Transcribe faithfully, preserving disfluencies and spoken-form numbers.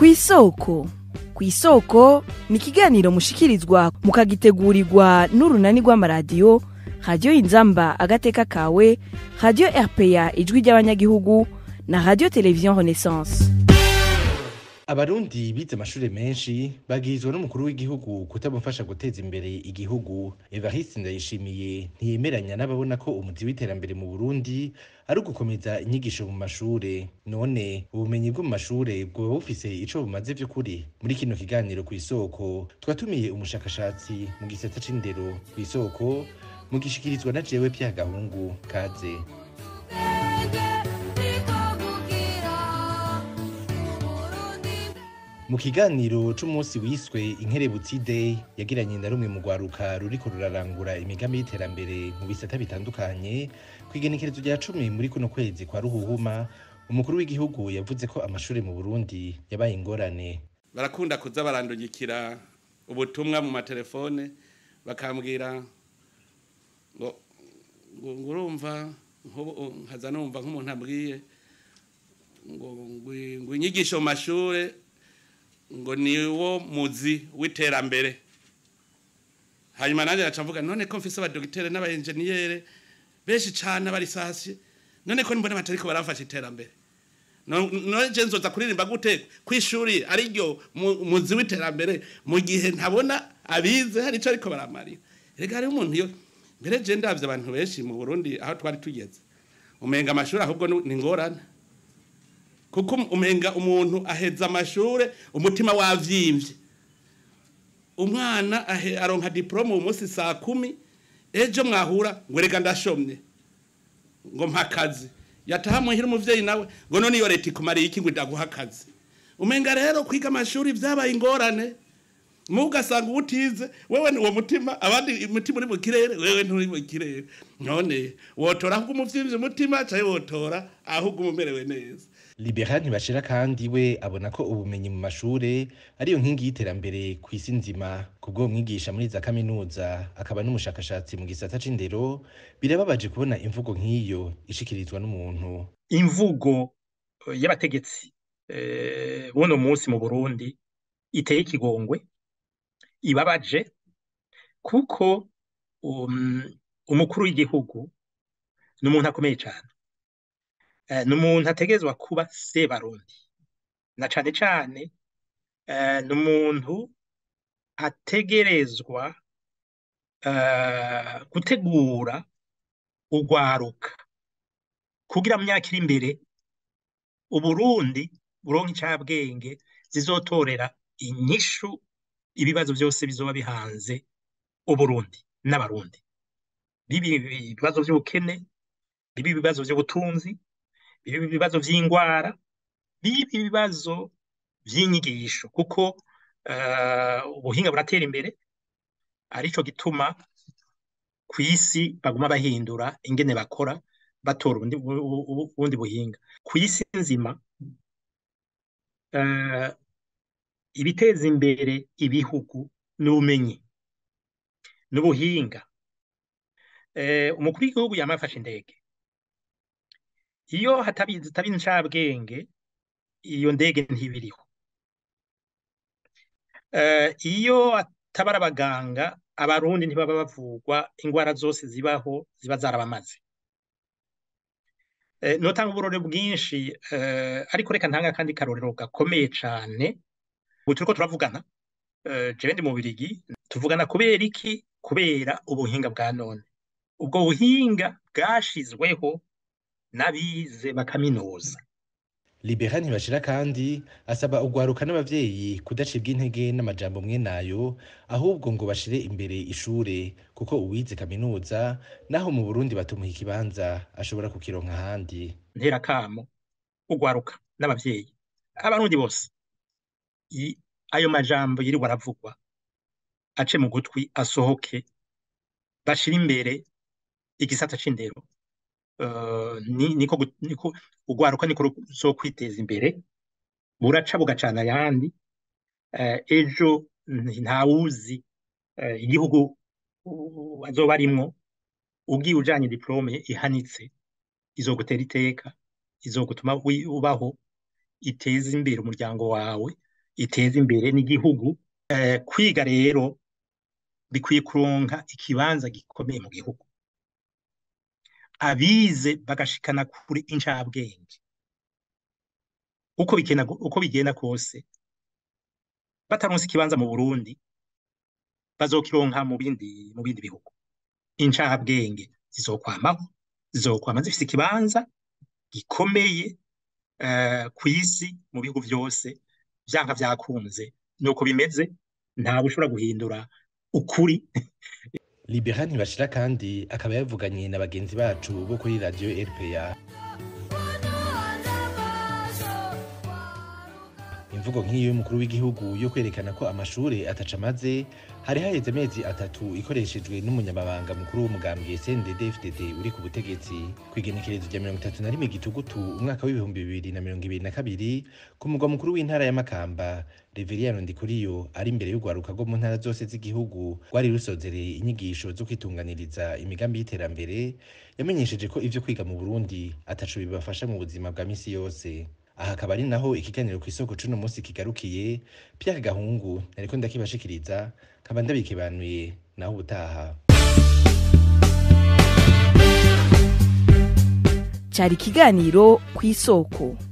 kw'isoko kw'isoko ni ikiganiro mushikirizwa mukagitegurirwa n'urunani rw'amaradiyo radiyo inzamba agateka kawe, radiyo R P A ijwi ry'Abanyagihugu na radiyo televiziyo Renaissance. Abarundi bize amashure menshi bagirizwa n'umukuru w'igihugu kutamufasha guteza imbere igihugu. Evariste Ndayishimiye ntiyemeranya n'ababona ko umuzi w'iterambere mu Burundi ari ugukomeza inyigisho mu mashure. None ubumenyi bwo mu mashure bwoba bufise ico bumaze vy'ukuri? Muri kino kiganiro kw'isoko twatumiye umushakashatsi mu gisata c'indero kw'isoko, mugishikirizwa na jewe Pierre Gahungu. Kaze. Mu kiganiro c'umunsi wiswe Inkerebutsi Day yagiranye na rumwe mu rwaruka ruriko rurarangura imigambi y'iterambere mu bisata bitandukanye, kw'igenekerezo rya cumi muri kuno kwezi kwa Ruhuhuma, umukuru w'igihugu yavuze ko amashure mu Burundi yabaye ingorane. Barakunda kuza barandungikira ubutumwa mu matelefone bakambwira ngo ngurumva nkaza numva nk'umuntu ambwiye ngo ngo inyigisho mu mashure ngo niwo muzi w'iterambere. Hanyuma nanje nacavuga none ko mfise abadogiteri n'abaenjeniyere benshi cane bari sasi, none ko mbona batariko barafasha iterambere, none je nzoza kuririmba gute kw'ishuri ari ryo muzi w'iterambere mu gihe ntabona abize hari ico ariko baramarira? Rega ari umuntu yo mbere je ndavye abantu benshi mu Burundi aho twari tugeze umenga amashuri ahubwo ni ngorane, kuko umenga umuntu aheza amashure umutima wavyimvye. Umwana ahe aronka diplome umunsi saa kumi, ejo mwahura ngo rega ndashomye ngo mpakazi, yataha muhira umuvyeyi nawe ngo none iyo leta ikumariye iki ngo ndaguha akazi. Umenga rero kwiga amashuri vyabaye ingorane, mugasanga ubutize wewe ni uwo mutima, abandi umutima uri mu kirere wewe nturi mu kirere. None wotora ahubwo umuvyimvye umutima caye wotora ahubwo umumerewe neza. Libera Ntibashira kandi we abona ko ubumenyi mu mashure ariyo nkingi y'iterambere kw'isi nzima. Kubwo mwigisha muri za kaminuza akaba n'umushakashatsi mu gisata c'indero, birababaje kubona imvugo nk'iyo ishikirizwa n'umuntu. Imvugo y'abategetsi eh buno munsi mu Burundi iteye ikigongwe, ibabaje, kuko um, umukuru w'igihugu n'umuntu akomeye cyane, n'umuntu ategezwa kuba sebarundi, na cane cane n'umuntu ategerezwa gutegura urwaruka kugira mu myaka iri imbere Uburundi buronka incabwenge zizotorera inyishu ibibazo byose bizoba bihanze Uburundi n'abarundi, bibi ibibazo by'ubukene, bibi ibibazo by'ubutunzi, bibi ibibazo vy'ingwara, bibi ibibazo vy'inyigisho, kuko uh, ubuhinga buratera imbere, arico gituma kw'isi baguma bahindura ingene bakora batora ubundi ubundi buhinga. Kw'isi nzima uh, ibiteza imbere ibihugu n'ubumenyi n'ubuhinga. Eh, umukuru w'igihugu yamafashe indege, iyo hatabizi tabi ncabwenge iyo ndege ntibiriho. Uh, iyo atabara abaganga abarundi ntibaba bavugwa, ingwara zose zibaho ziba zarabamaze. Uh, notanga uburore bwinshi, uh, ariko reka ntanga kandi karorero gakomeye cane. Ubu turiko turavugana, uh, jewe ndi mu Bubiligi, tuvugana kubera iki? Kubera ubuhinga bwa none. Ubwo buhinga bwashizweho n'abize bakaminuza. Libera Ntibashira kandi asaba ugwaruka n'abavyeyi kudacibwa intege n'amajambo mwe nayo, ahubwo ngo bashire imbere ishure, kuko uwize kaminuza naho mu Burundi batumuha ikibanza ashobora kukironka ahandi. Ntera kamo ugwaruka n'abavyeyi, abarundi bose, ayo majambo yiri waravugwa ace mu gutwi asohoke, bashira imbere igisata c'indero. Uh, niko niko ugwaruka niko so kwiteza imbere, buraca bugacana yandi. Uh, ejo ntawuzi uh, igihugu uh, azoba arimwo, ugiye ujanye diplome ihanitse izogutera iteka, izogutuma ubaho, iteza imbere umuryango wawe, iteza imbere n'igihugu. Eh, kwiga rero bikwiye kuronka ikibanza gikomeye mu gihugu, abize bagashikana kuri incabwenge uko bigenda uko bigenda kose, bataronse ikibanza mu Burundi bazokironka mu bindi mu bindi bihugu. Incabwenge zizokwamaho, zizokwama zifise ikibanza gikomeye uh, kw'isi mu bihugu vyose, vyanka vyakunze nuko bimeze, nta bushobora guhindura ukuri. Libera Ntibashira kandi akaba yavuganye na bagenzi bacu bo kuri radio R P A. Imvugo nk'iyo y'umukuru w'igihugu yo kwerekana ko amashure ataca amaze hari haheze amezi atatu ikoreshejwe n'umunyamabanga mukuru w'umugambwe C N D D F D D uri ku butegetsi kw'igenekerezo rya mirongo itatu na rimwe gitugutu umwaka w'ibihumbi bibiri na mirongo ibiri na kabiri ku mugwa mukuru w'intara ya Makamba. Reveriyano Ndikuriyo ari imbere y'urwaruka rwo mu ntara zose z'igihugu rwari rusozereye inyigisho zo kwitunganiriza imigambi y'iterambere, yamenyesheje ko ivyo kwiga mu Burundi ataco bibafasha mu buzima bwa misi yose. Aha akaba ari naho ikiganiro kw'isoko c'uno musi kigarukiye. Pierre Gahungu nariko ndakibashikiriza, nkaba ndabikebanuye naho ubutaha. Cari ikiganiro kw'isoko.